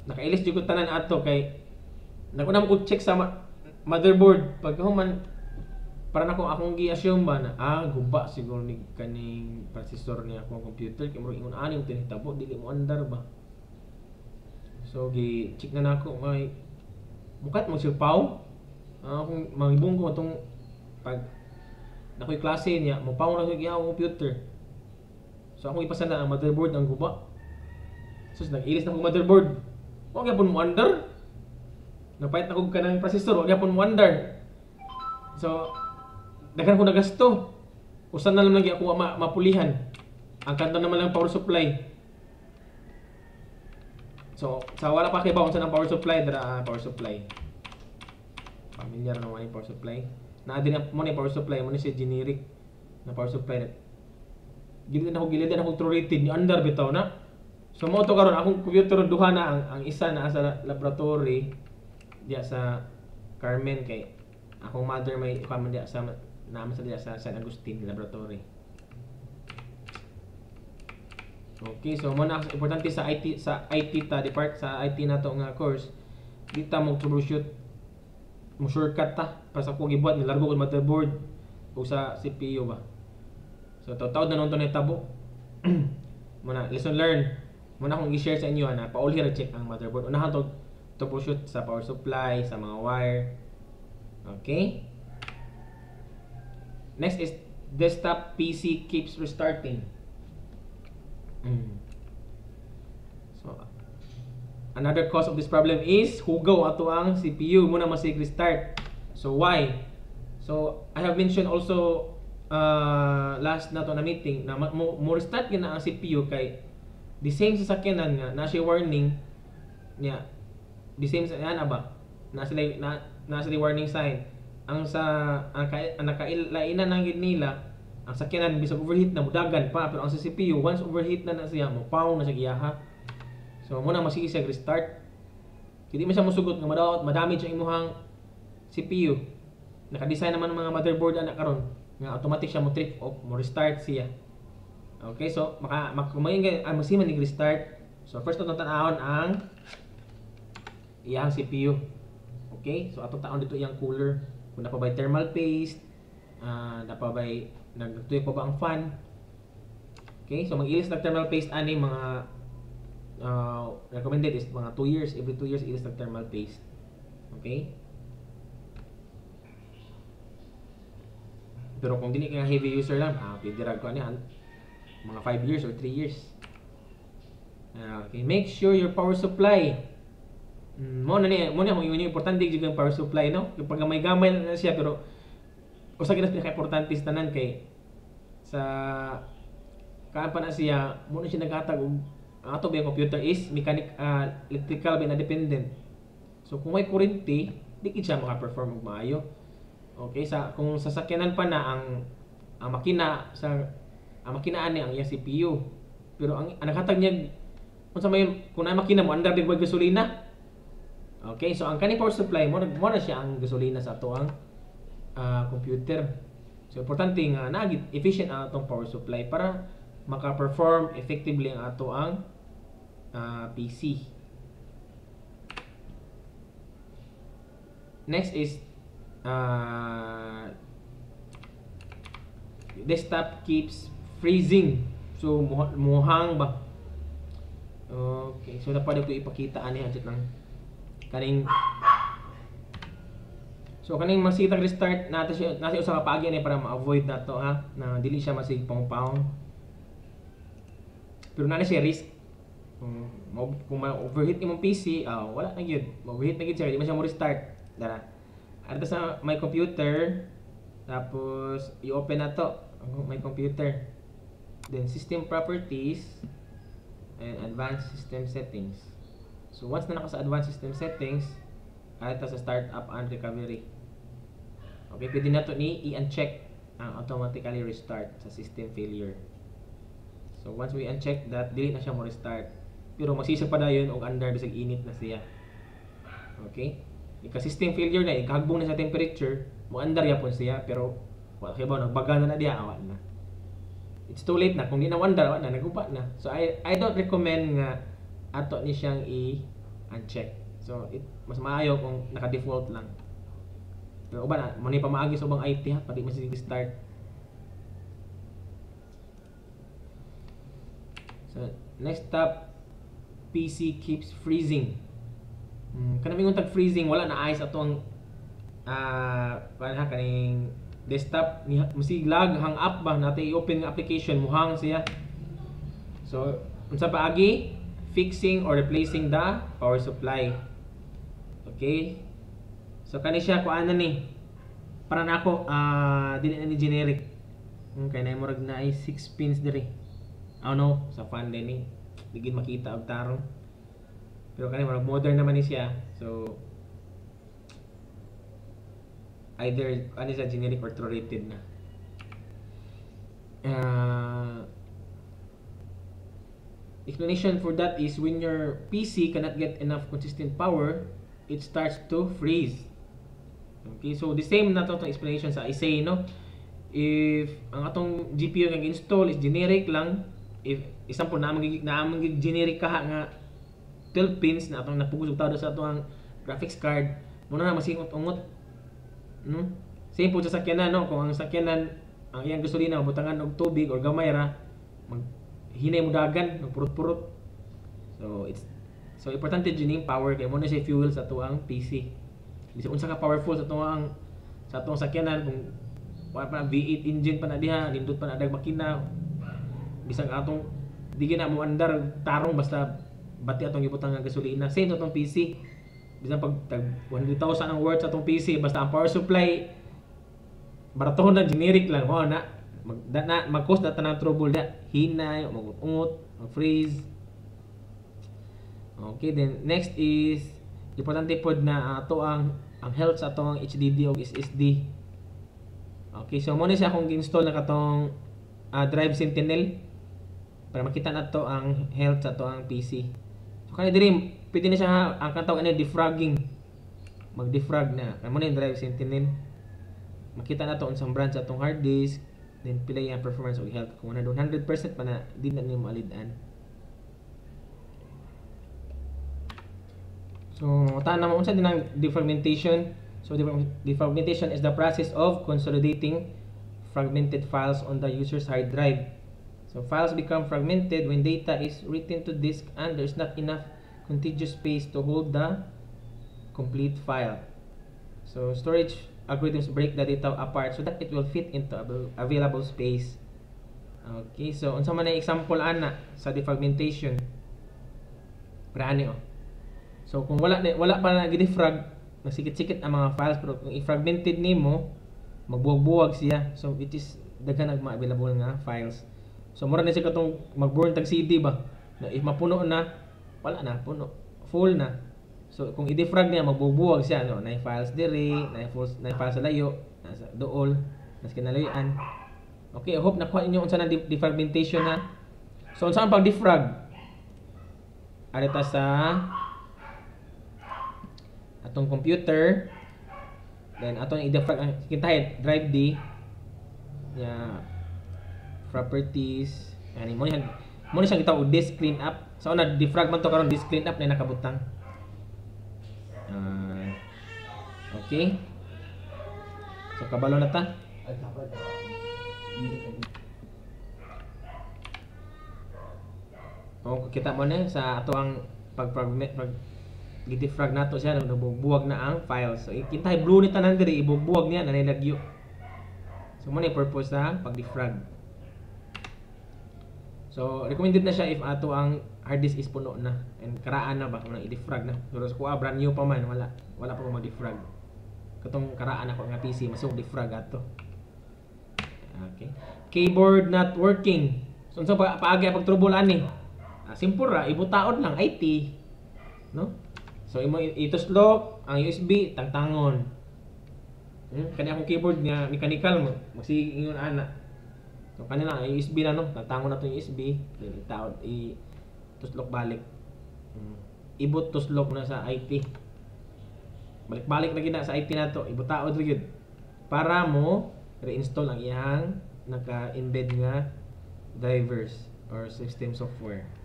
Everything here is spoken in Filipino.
nakailis jud ko tanan ato kay naguna ko check sa motherboard pag human para nako akong gi-assume ba na guba siguro ni kaning processor ni akong computer kay murag ingon ani mo tinitabo dili mo andar ba. So gi check na nako may bukat mo siya paw. Kung manghibong ko itong pag nakoy klase niya mo paw na siya akong computer. So akong ipasa na ang motherboard ang guba. So nag-ilis na akong motherboard. Wa gyapon mo andar. Napait na kog kanang processor, wa gyapon mo andar. So daghan ko nagasto. Usan na lang lagi ako mapulihan. Ang kanta naman lang power supply. So sa wala pa kay ba unsa ang power supply dara power supply. Familiar naman yung power supply. Na din mo ni power supply mo ni si generic na power supply. Gilid ako true rated ni under bitaw na. So mo to karon akong computer duha na ang isa na sa laboratory diya sa Carmen kay akong mother may ikaman diya sa naman sa diya sa San Agustin Laboratory. Okay, so mo na importante sa IT sa IT na to nga course. Kita mo troubleshoot mo shortcut ta para sa kong gibuhat nilargo ko motherboard o sa CPU ba. So taw-taw na nung to tabo. Muna lesson learn. Muna akong i-share sa inyo na pauli ra check ang motherboard. Unahan to troubleshoot sa power supply, sa mga wire. Okay? Next is desktop PC keeps restarting. So another cause of this problem is hugaw ato ang CPU muna masig restart. So why? So I have mentioned also last na to na meeting na mo restart gyud na ang CPU kay the same sa sakyanan nga na siya warning niya. The same sa ana ba? Na sila warning sign. Ang nakailainan ng nila ang sakyanan bisag overheat na mudagan pa pero ang sa CPU once overheat na siya mo paw na siya giyaha. So muna masigi siya restart. Hindi man siya musugot nga madamage ang imuhang CPU. Naka-design naman ng mga motherboard ana karon nga automatic siya mo trip off mo restart siya. Okay, so makumayin ang masima ni restart. So first na tan-awon ang iyang CPU. Okay, so atong taon dito iyang cooler. Kung napabay thermal paste, napabay nagtuyo pa ba ang fan. Okay, so mag-ilis ng thermal paste ani mga recommended is mga 2 years, every 2 years ilis ng thermal paste. Okay? Pero kung dili ka heavy user lang, pwede rag ko ani mga 5 years or 3 years. Okay, make sure your power supply mo na mo yung importante jud ang power supply no. Yung pag gamay na siya pero usa gyud pinaka importante sa tanan kay sa kaan pa na siya mo na siya naghatag og ang ato biyang computer is electrical ba na dependent. So kung may kuryente, di gid siya maka-perform og maayo. Okay, kung sasakyanan pa na ang makina ani ang iya CPU. Pero ang naghatag niya unsa may kung na makina mo andar dig gasolina. Okay, so ang kani power supply mo na siya ang gasolina sa ato ang computer. So importante nga nagit efficient ang atong power supply para maka-perform effectively ang ato ang PC. Next is desktop keeps freezing. So muhang ba? Okay, so dapat ko ipakita ani adjust lang kaning so kaning masitag restart nato siya nasa usa ka paagi ni para ma-avoid nato na dili siya masig pong-pong. Pero na siya risk kung ma-overheat imong PC wala na gyud ma-overheat na gyud siya di man siya mo restart dara adto sa my computer tapos i-open na to my computer then system properties and advanced system settings. So once na naka sa advanced system settings ito sa startup and recovery. Okay, pwede na to ni i-uncheck ang automatically restart sa system failure. So once we uncheck that, dili na siya mo restart. Pero masisig pa dayon og under bisag init na siya. Okay? Ika system failure na ikahagbong na sa temperature, mo under yapon siya pero wala kay ba nagbaga na diya awa na. It's too late na kung di na under na nagupa na. So I don't recommend nga ato ni siyang uncheck. So mas maayo kung naka-default lang. Pero uban na, mo ni pamaagi sa ubang IT ha, pati masig start. So next up, PC keeps freezing. Kanang mingon tag freezing, wala na ayos ato ang kaning desktop ni musig lag hang up ba natin i-open nga application mo hang siya. So unsa paagi? Fixing or replacing the power supply. Okay? So kani siya kuan na ni. Para nako dili na ni generic. Kay na murag na ay 6 pins diri. No, sa fan din ni. Digid makita og tarong. Pero kani murag modern naman ni siya. So either ano sa generic or true rated na. Explanation for that is when your PC cannot get enough consistent power, it starts to freeze. Okay, so the same na itong explanation sa ISA, no? If ang atong GPU nga install is generic lang, if example naamang generic kaha nga 12 pins na atong napugos og tawdo sa atong graphics card, muna na masingot-ungot. No? Same po sa sakyanan, no? Kung ang sakyanan ang iyang gasolina butangan og tubig or gamay ra, hinay mo dagan, nagpurot-purot. So importante din yung power kay mo na siya fuel sa tuang PC. Bisag unsa ka powerful sa tuang sakyanan, kung pa V8 engine pa na diha, nindot pa na dag makina. Bisag atong di na mo andar tarong basta bati atong gibutang nga gasolina. Same to tong PC. Bisag pag 100,000 ang worth sa atong PC, basta ang power supply baratohon na generic lang, mo na mag-cause na tanang trouble da, hinay, mag-ungot, mag-freeze. Okay, then next is importante pod na ato ang health sa atong HDD o SSD. Okay, so mo na siya kung install na katong Drive Sentinel para makita nato ang health sa atong PC. So kani diri pwede na siya ang katawag ani defrogging. Mag-defrog na. Mo na yung Drive Sentinel. Makita nato unsang branch sa atong hard disk, then pila yung performance o health. Kung 100% pa na di na niyo maalid-an. So tanan mo unsa din ang defragmentation. So defragmentation is the process of consolidating fragmented files on the user's hard drive. So files become fragmented when data is written to disk and there's not enough contiguous space to hold the complete file. So storage algorithms break the data apart so that it will fit into available space. Okay, so unsa man ay example ana sa defragmentation? Prani oh. So kung wala pa na gidefrag, nasikit-sikit ang mga files, pero kung i-fragmented nimo, magbuwag-buwag siya. So it is daghan ang available nga files. So mura na siya katong mag-burn tag CD ba? Na if mapuno na, wala na, puno, full na. So kung i-defrag niya, magbubuwag siya, no? Na files diri, na files sa layo, nasa dool, nasa kinalayan. Okay, I hope nakuha niyo unsa na defragmentation ha. So unsa ang pag-defrag? Arita sa atong computer, then atong i-defrag ang kintahe drive D ya properties ani mo ni siyang gitawag disk clean up. So na defrag man to karon, disk clean up na nakabutang. Okay, so kabalo na ta. Kita mo na sa ato ang i-defrag nato siya, nabubuwag na ang file. So ikintay blue ni tanan diri, ibubuwag niya na nilagyo. So mo na purpose sa pag-defrag. So recommended na siya if ato ang hard disk is puno na and karaan na ba kung i-defrag na. Pero sa brand new pa man, wala pa mag-defrag. Katong karaan ako nga PC masug defrag ato. Okay. Keyboard not working. So unsa paagi pag-trouble ani? Simple ra, ibutaon lang IT, no? So imo ituslok ang USB tangtangon. Kani akong keyboard nga mechanical mo, magsiingon ana. So kanina ang USB na no, tangtangon na to yung USB, then itaod tuslok balik. Ibot tuslok na sa IT. Balik-balik na gid sa IT nato, ibutaod ra gyud. Para mo reinstall ang iyang naka-embed nga drivers or system software.